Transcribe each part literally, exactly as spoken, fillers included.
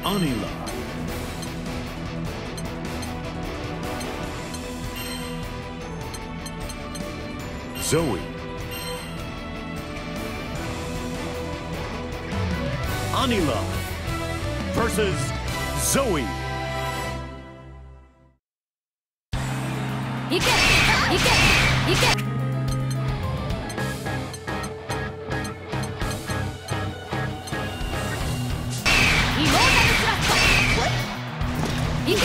Anila. Zoe. Anila versus Zoe. いけいけいけ。イモータルスラット。いけいけ。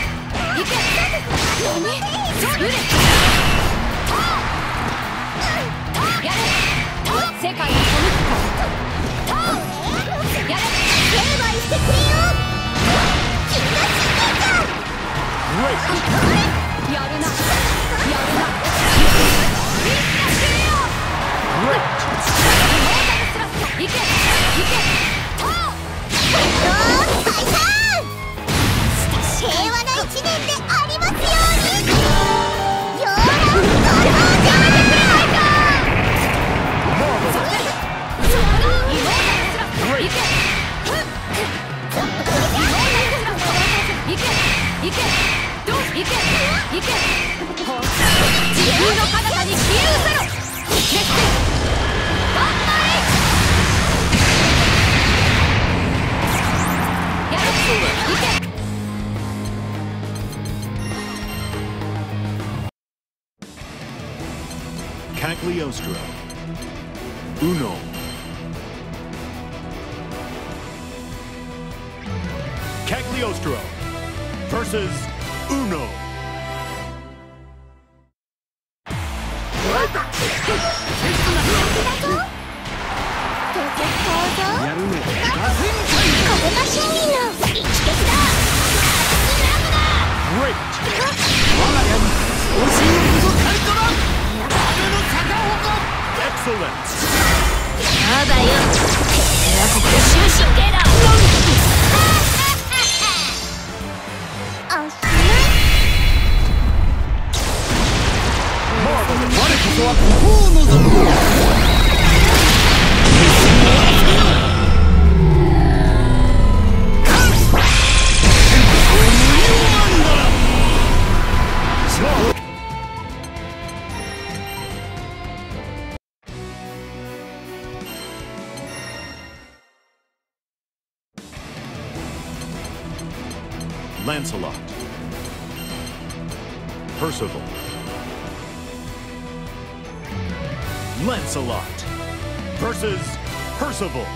何？ブレック。やれ。世界を止めるか。やれ。成敗してくれよ。気がついたじゃん。やるな。やるな。みんな死ねよ。イモータルスラット。いけいけ。おー、解散。平和な一年でありますように。よーら、ご登場でくれないか。イモータルスラット。いけ。イモータルスラット。いけいけ。どういけいけ。地球の彼方に消え失せろ。熱戦ワンマイやる。いけ。 Cagliostro. Uno. Cagliostro versus Uno. Excellent. まだよ。ここで終始ゲラ。おしまい。 我こそはここを望む。 Lancelot. Percival. Lancelot versus Percival.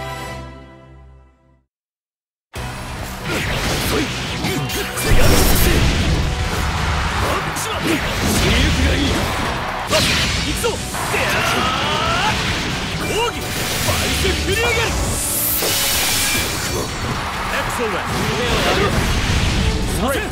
Excellent. Great.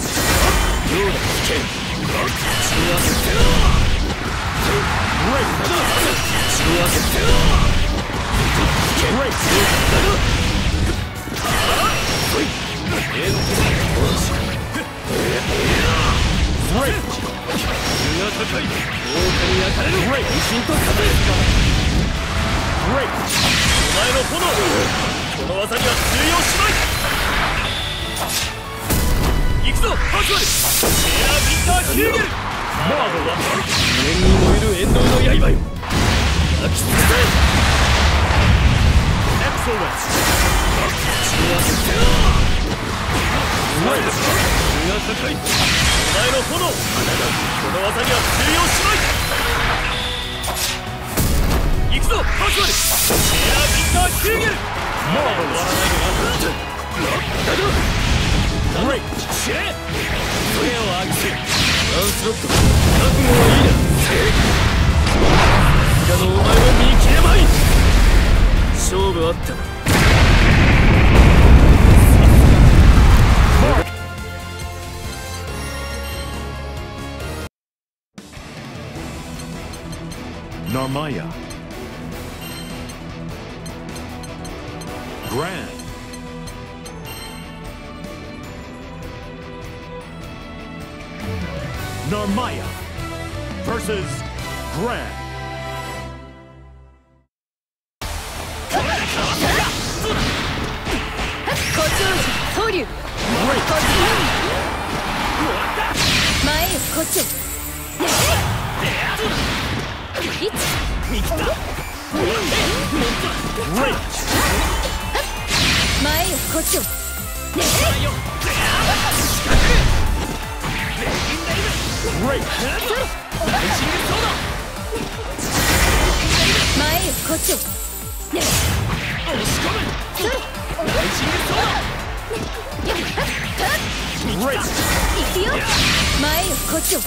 Narmaya. Grand. Narmaya versus Gran. 潮流。前へこっち。一。前へこっち。前へこっち。いくよ。前へこっち。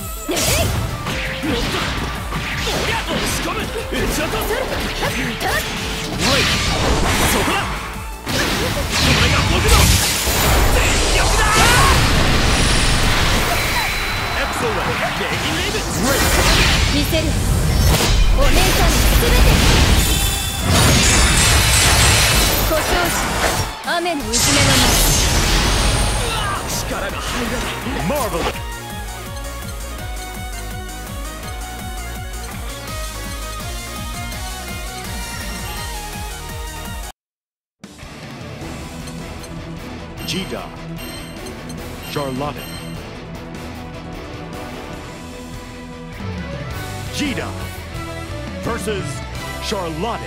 見せる。お姉さんに全て。故障し雨のうじめの間。力が入らない。 Marvelous! Jida, Charlotte. Jida versus Charlotte.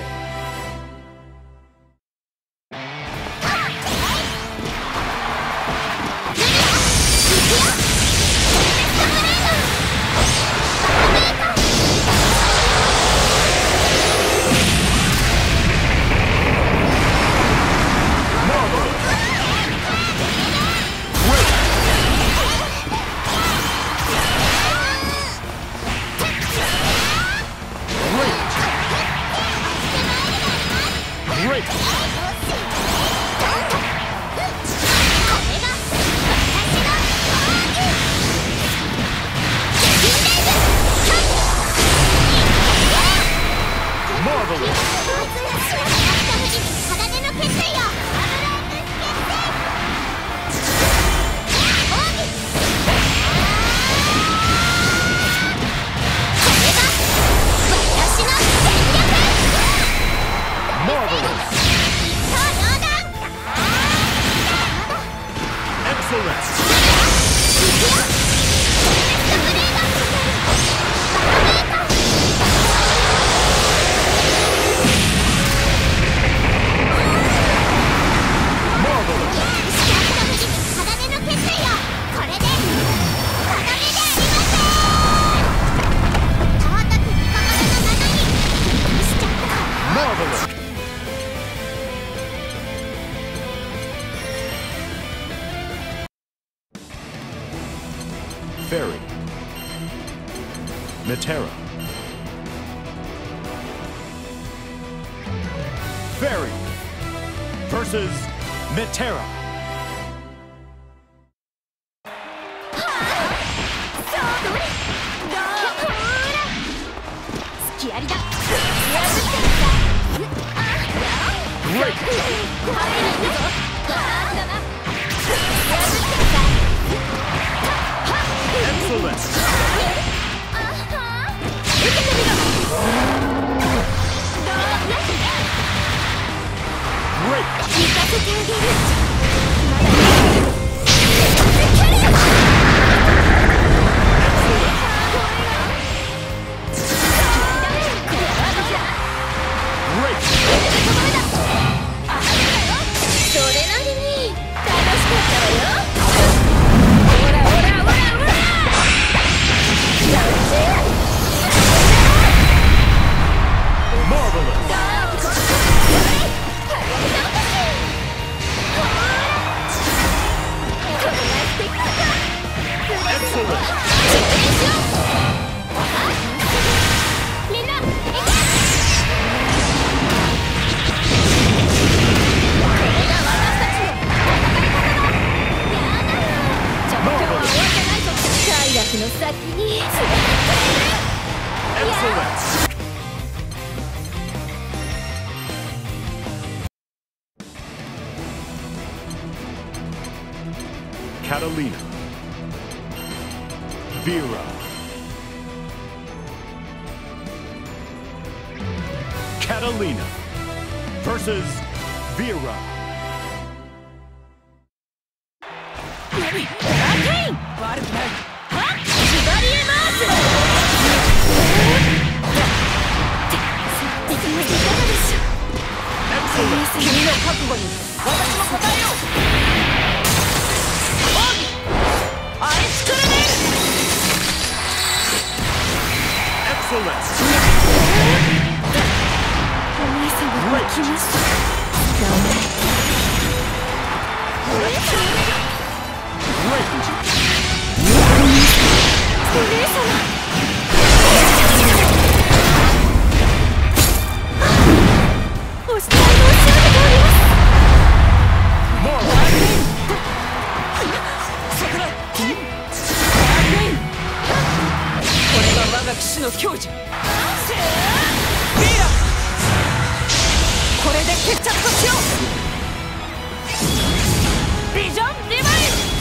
Fairy, Metera. Fairy versus Metera. Great! Excellent! Excellent! Catalina, Vera, Catalina versus Vera. Excellent. お兄様が来ました。お姉様。お慕い申し上げております。 これが我が騎士の矜持。これで決着としよう。ビジョンリバイス。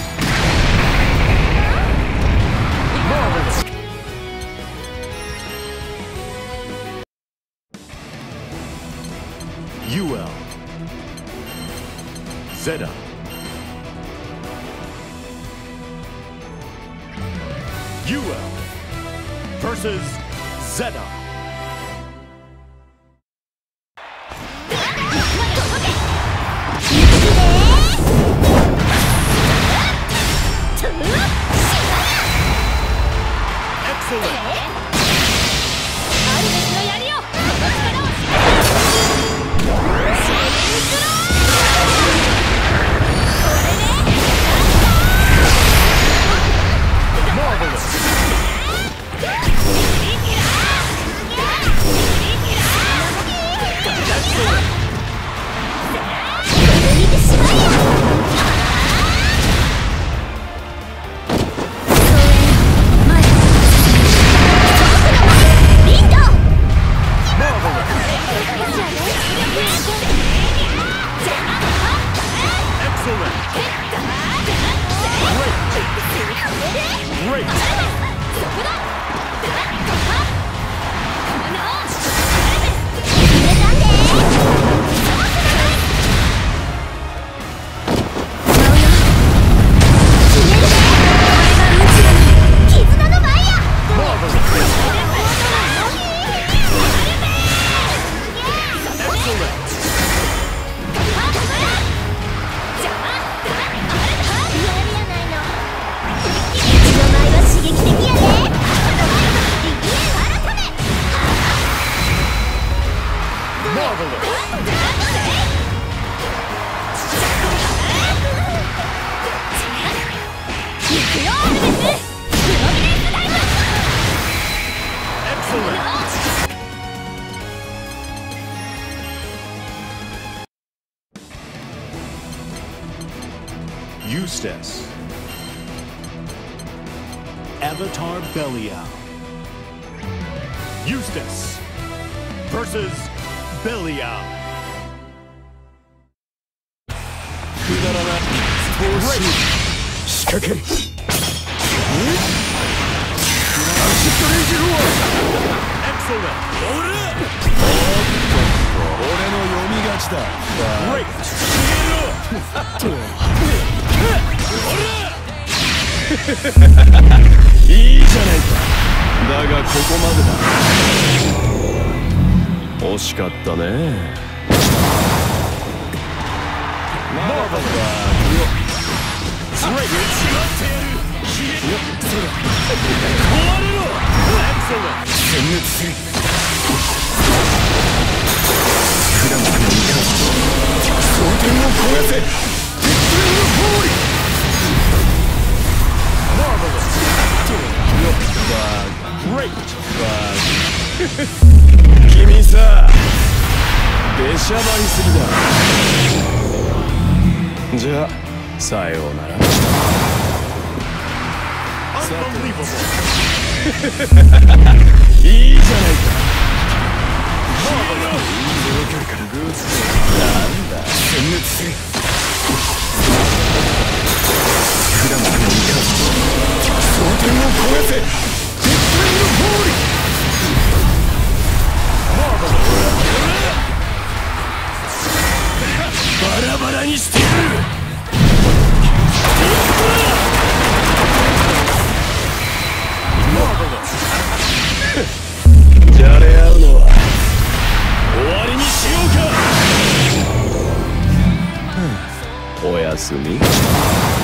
ユエル Zetaユエル versus Zeta. Excellent. アルベスの槍をこの力を Eustace Avatar Belial. Eustace versus Belial. くだらない投資仕掛ける。 Excellent. 俺の読み勝ちだ。 いいじゃないか。だがここまでだ。惜しかったね。君さ、出しゃばりすぎだ。じゃあさようなら。いいじゃないか。なんだ、殲滅する。クラムの味方、争点を壊せ。デッドエンドボール。バラバラにしてやる。じゃれ合うのは終わりにしようか。おやすみ。